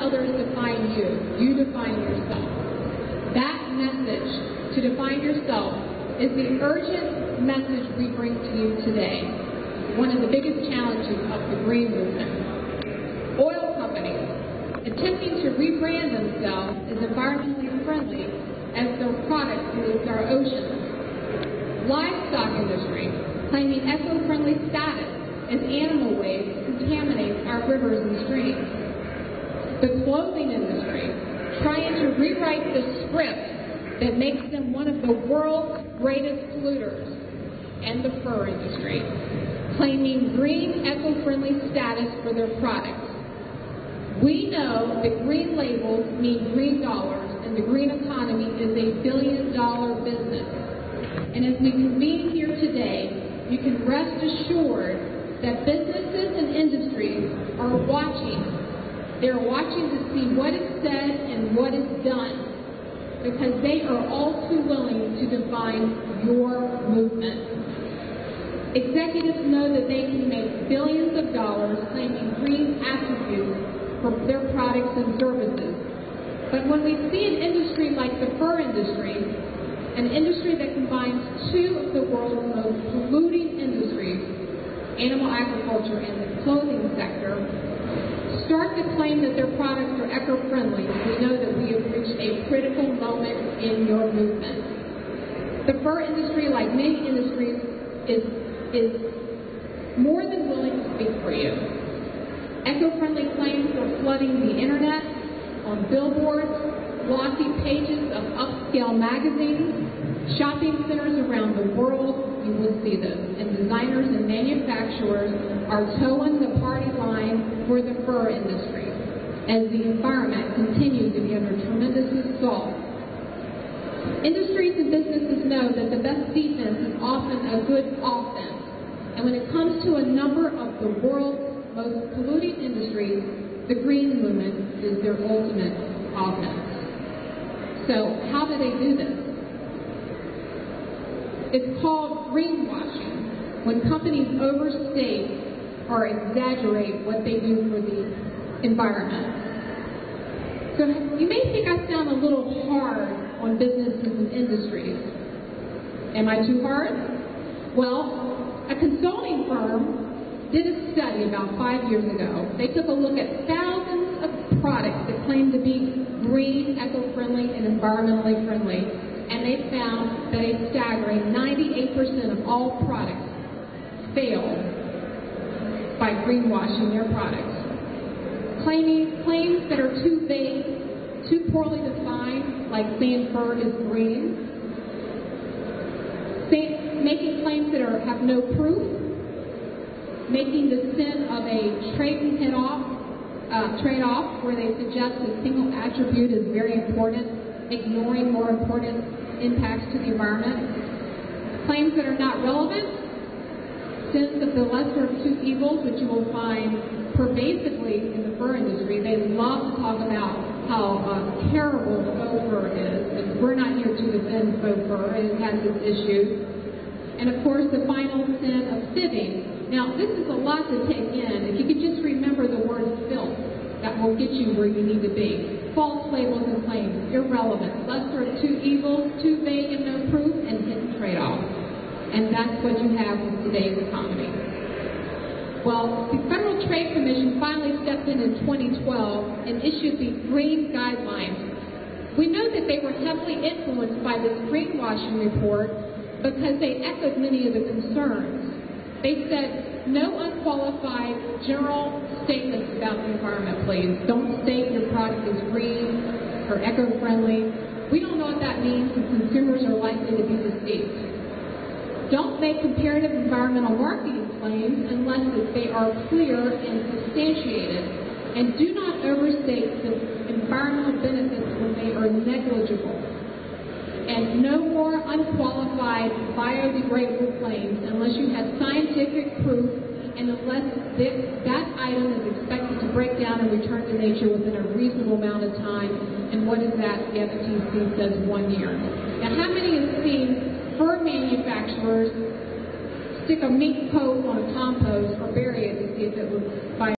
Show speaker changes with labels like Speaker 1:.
Speaker 1: others define you. You define yourself. That message, to define yourself, is the urgent message we bring to you today. One of the biggest challenges of the green movement. Oil companies attempting to rebrand themselves as environmentally friendly as their products pollute our oceans. Livestock industry claiming eco-friendly status as animal waste contaminates our rivers and streams. The clothing industry trying to rewrite the script that makes them one of the world's greatest polluters. And the fur industry claiming green eco-friendly status for their products. We know that green labels mean green dollars, and the green economy is a billion-dollar business. And as we convene here today, you can rest assured that businesses and industries are watching. They're watching to see what is said and what is done, because they are all too willing to define your movement. Executives know that they can make billions of dollars claiming green attributes for their products and services. But when we see an industry like the fur industry, an industry that combines two of the world's most polluting industries, animal agriculture and the clothing sector, start to claim that their products are eco-friendly, we know that we have reached a critical moment in your movement. The fur industry, like many industries, is more than willing to speak for you. Eco-friendly claims are flooding the internet, on billboards, glossy pages of upscale magazines, shopping centers around the world. You will see this. And designers and manufacturers are towing the party line for the fur industry as the environment continues to be under tremendous assault. Industries and businesses know that the best defense is often a good offense. And when it comes to a number of the world's most polluting industries, the green movement is their ultimate offense. So how do they do this? It's called greenwashing, when companies overstate or exaggerate what they do for the environment. So you may think I sound a little hard on businesses and industries. Am I too hard? Well, a consulting firm did a study about 5 years ago. They took a look at thousands of products that claim to be green, eco-friendly, and environmentally friendly, and they found that a staggering 98% of all products failed by greenwashing their products. Claims that are too vague, too poorly defined, like saying fur is green, making claims that have no proof, making the sin of a trade-off where they suggest a single attribute is very important, ignoring more important impacts to the environment. Claims that are not relevant, sins of the lesser of two evils, which you will find pervasively in the fur industry. They love to talk about how terrible the faux fur is, and we're not here to defend faux fur. It has its issues. And of course, the final sin of fibbing. Now, this is a lot to take in. If you could just remember the word filth, that will get you where you need to be. False labels and claims, irrelevant, lesser of two evils, too vague and no proof, and hidden trade-off. And that's what you have with today's economy. Well, the Federal Trade Commission finally stepped in 2012 and issued the Green Guidelines. We know that they were heavily influenced by this greenwashing report because they echoed many of the concerns. They said, no unqualified general statements about the environment, please. Don't state your product is green or eco-friendly. We don't know what that means, and consumers are likely to be deceived. Don't make comparative environmental marketing claims unless they are clear and substantiated. And do not overstate the environmental benefits when they are negligible. And no more unqualified biodegradable claims unless you have scientific proof and unless that item is expected to break down and return to nature within a reasonable amount of time. And what is that? The FTC says 1 year. Now, how many have seen fur manufacturers stick a mink coat on a compost or bury it to see if it was